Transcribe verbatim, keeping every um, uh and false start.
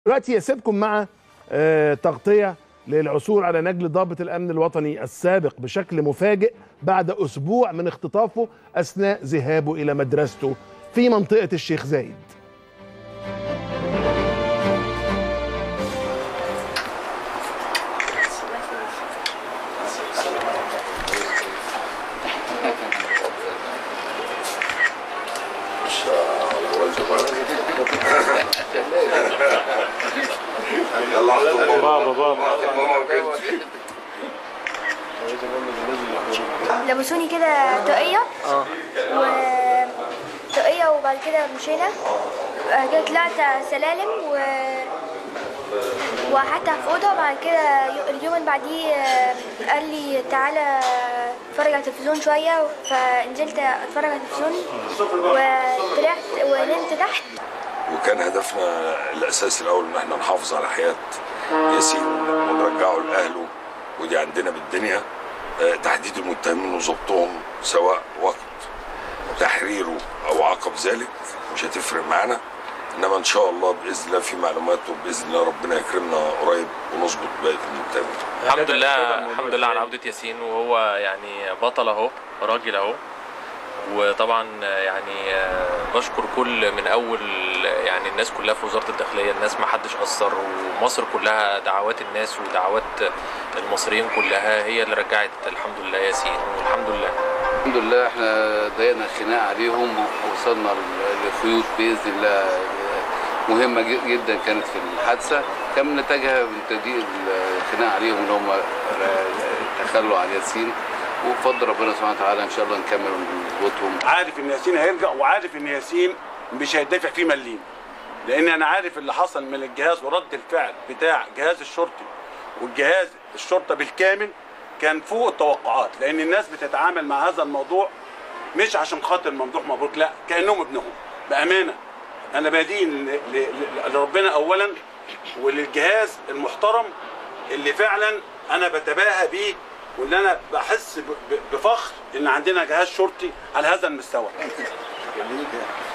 دلوقتي يسيبكم مع آه تغطية للعثور على نجل ضابط الأمن الوطني السابق بشكل مفاجئ بعد أسبوع من اختطافه أثناء ذهابه إلى مدرسته في منطقة الشيخ زايد. بابا بابا لبسوني كده طاقية اه و طاقية وبعد كده مشينا. بعد كده طلعت سلالم و وقعدت في أوضة. وبعد كده اليوم اللي بعديه قال لي تعالى اتفرج على التلفزيون شوية، فنزلت اتفرج على التلفزيون وطلعت ونمت تحت. وكان هدفنا الاساسي الاول ان احنا نحافظ على حياه ياسين ونرجعه لاهله، ودي عندنا بالدنيا. تحديد المتهمين وضبطهم سواء وقت تحريره او عقب ذلك مش هتفرق معانا، انما ان شاء الله باذن الله في معلومات، وباذن الله ربنا يكرمنا قريب ونظبط باقي المتهمين. الحمد لله الحمد لله على عودة ياسين، وهو يعني بطل اهو، راجل اهو. وطبعا يعني بشكر كل من اول يعني الناس كلها في وزارة الداخلية، الناس ما حدش قصر، ومصر كلها دعوات الناس ودعوات المصريين كلها هي اللي رجعت الحمد لله ياسين. والحمد لله الحمد لله احنا ضايقنا خناق عليهم ووصلنا لخيوط باذن الله مهمه جدا كانت في الحادثه، كان نتاجها من تضييق الخناق عليهم ان هم تخلوا عن ياسين، وبفضل ربنا سبحانه وتعالى ان شاء الله نكمل ونظبطهم. عارف ان ياسين هيرجع، وعارف ان ياسين مش هيدافع فيه مليم، لان انا عارف اللي حصل من الجهاز ورد الفعل بتاع جهاز الشرطي والجهاز الشرطه بالكامل كان فوق التوقعات، لان الناس بتتعامل مع هذا الموضوع مش عشان خاطر ممدوح مبروك، لا كانهم ابنهم بامانه. انا بدين لربنا اولا وللجهاز المحترم اللي فعلا انا بتباهى بيه، وان انا بحس بفخر ان عندنا جهاز شرطي على هذا المستوى.